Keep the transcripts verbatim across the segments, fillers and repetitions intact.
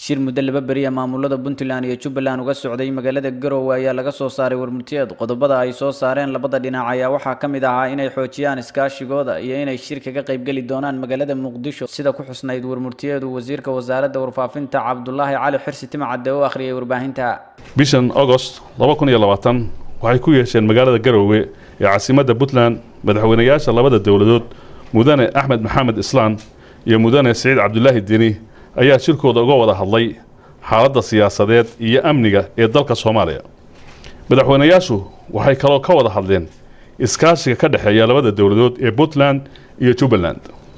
shir muddo laba bari ah maamulada Puntland iyo Jubaland uga socday magaalada Garowe ayaa laga soo saaray warmurtiyeed qodobada ay soo saareen labada dhinac ayaa waxaa ka mid ahaa inay xoojiyaan iskaashigooda iyo inay shirka ka qayb gali doonaan magaalada Muqdisho sida ku xusnayd warmurtiyeedu wasiirka wasaaradda warfaafinta Cabdullaahi Cali Xirsi Timcadde oo akhriyay warbaahinta bishan August laba kun iyo labaatan waxay ku yeesheen magaalada Garowe ee caasimadda Puntland madaxweynayaasha labada dawladood mudane Axmed Maxamed Islaan iyo mudane Saciid Cabdullaahi Deni ayaa shirkooda uga wada hadlay xaaladda siyaasadeed iyo amniga ee dalka Soomaaliya. madaxweynayaashu waxay kaloo ka wada hadleen iskaashiga ka dhaxeeya labada dawladood ee Puntland iyo Jubaland.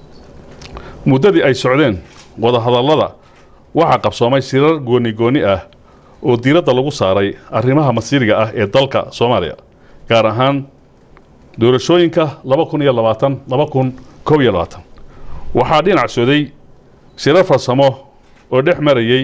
muddadii ay socdeen wada hadallada waxa qabsoomay shirar gooni gooni ah oo diiradda lagu saaray arrimaha masiiriga ah ee dalka Soomaaliya, gaar ahaan doorashooyinka laba kun iyo labaatan laba kun kow iyo labaatan. waxaa dhinac socday shirar farsamo oo dhex marayay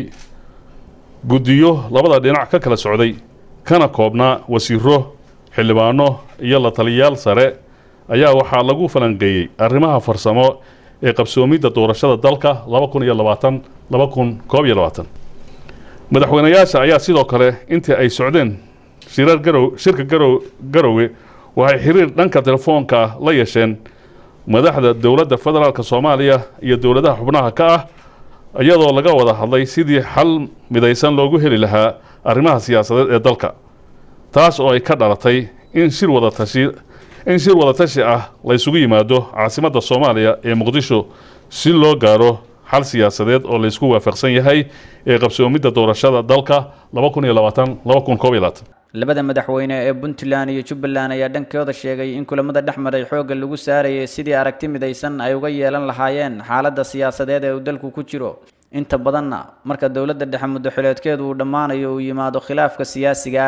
guddiyo labada dhinac ka kala socday kana koobnaa wasiiro, xildhibaano iyo la taliyayaal sare ayaa waxaa lagu falanqeeyay arrimaha farsamo ee qabsoomidda doorashada dalka laba kun iyo labaatan laba kun kow iyo labaatan. madaxweynayaasha ayaa sidoo kale intii ay socdeen shirar garow shirka garow Garowe waxay xiriir dhanka telefoonka la yeesheen madaxda dawladda federaalka Soomaaliya iyo dawladaha xubnaha ka ah iyadoo laga wada hadlay sidii xal midaysan loogu heli lahaa arrimaha siyaasadeed ee dalka, taas oo ay ka dhalatay in shir wada tashi in shir wada tashi ah la isugu yimaado caasimadda Soomaaliya ee Muqdisho si loo gaaro xal siyaasadeed oo la isku waafaqsan yahay ee qabsoomidda doorashada dalka laba kun iyo labaatan laba kun kow iyo labaatan. labada madaxweyne ee Puntland iyo Jubaland ayaa dhankooda sheegay in kulamada dhexmaray xoogga lagu saarayay sidii aragti midaysan ay uga yeelan lahaayeen xaaladda siyaasadeed ee uu dalku ku jiro, inta badanna marka dawladda dhexe muddo xileedkeedu uu dhammaanayo uu yimaado khilaafka siyaasiga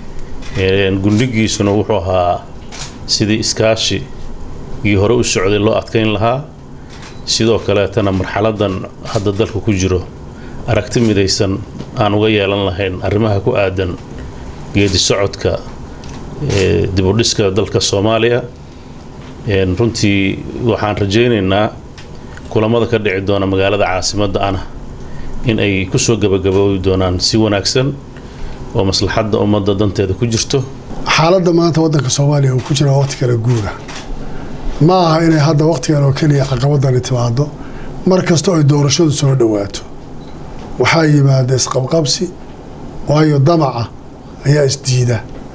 ee gundhigiisuna wuxuu ahaa sidii iskaashi iyo hore u socday loo adkeyn lahaa, sidoo kale tan marxaladan hadda dalku ku jiro aragti midaysan aan uga yeelan lahayn arrimaha ku aadan geedi socodka ee dib u dhiska dalka Soomaaliya. ee runtii waxaan rajaynaynaa kulamada ka dhici doona magaalada caasimadda ana in ay ku soo gabagaboobi doonaan si wanaagsan oo maslaxadda ummadda danteeda ku jirto. xaaladda maanta waddanka Soomaaliya uu ku jiro waqti kala guura ma aha inay hadda waqtigan oo kaliya caqabadani timaado. mar kasta oo doorashadu soo dhawaato waxaa yimaada isqabqabsi waayo damaca ayaa isdiida.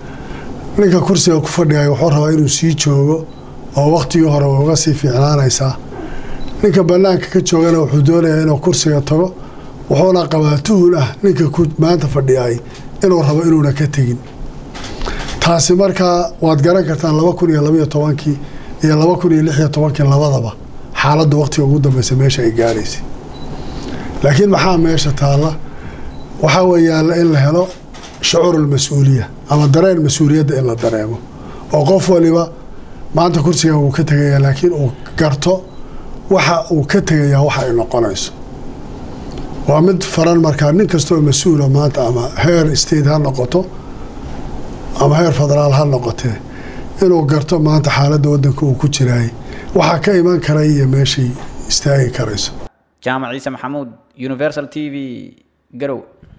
ninka kursiga ku fadhiya wuxuu rabaa inuu sii joogo oo waqtigii hore uga sii fiicnaanaysa. ninka banaanka ka joogana wuxuu doonayaa inuu kursiga tago, wuxuuna qabaa tuhul ah ninka maanta fadhiyay inuu rabo inuuna ka tegin. taasi markaa waad garan kartaan laba kun iyo laba iyo tobankii iyo laba kun iyo lix iyo tobankii labadaba xaaladda waqtiga ugu dambaysa meesha ay gaaraysay. laakiin maxaa meesha taala waxaa weeyaan in la helo shucuur al-mas'uuliyya ama dareen mas'uuliyadda in la dareemo oo qof waliba maanta kursiga uu ka tagayaa laakiin uu garto waxa uu ka tagayaa waxa ay noqonayso. waa mid faran markaa nin kasta oo mas'uula maanta ama heer state ha noqoto ama heer federaal ha noqotee inuu garto maanta xaaladda waddanka uu ku jiraay waxa ka iman karay iyo meeshay istaagi karayso. Jaamac Ciise Maxamuud, Universal T V, Garowe.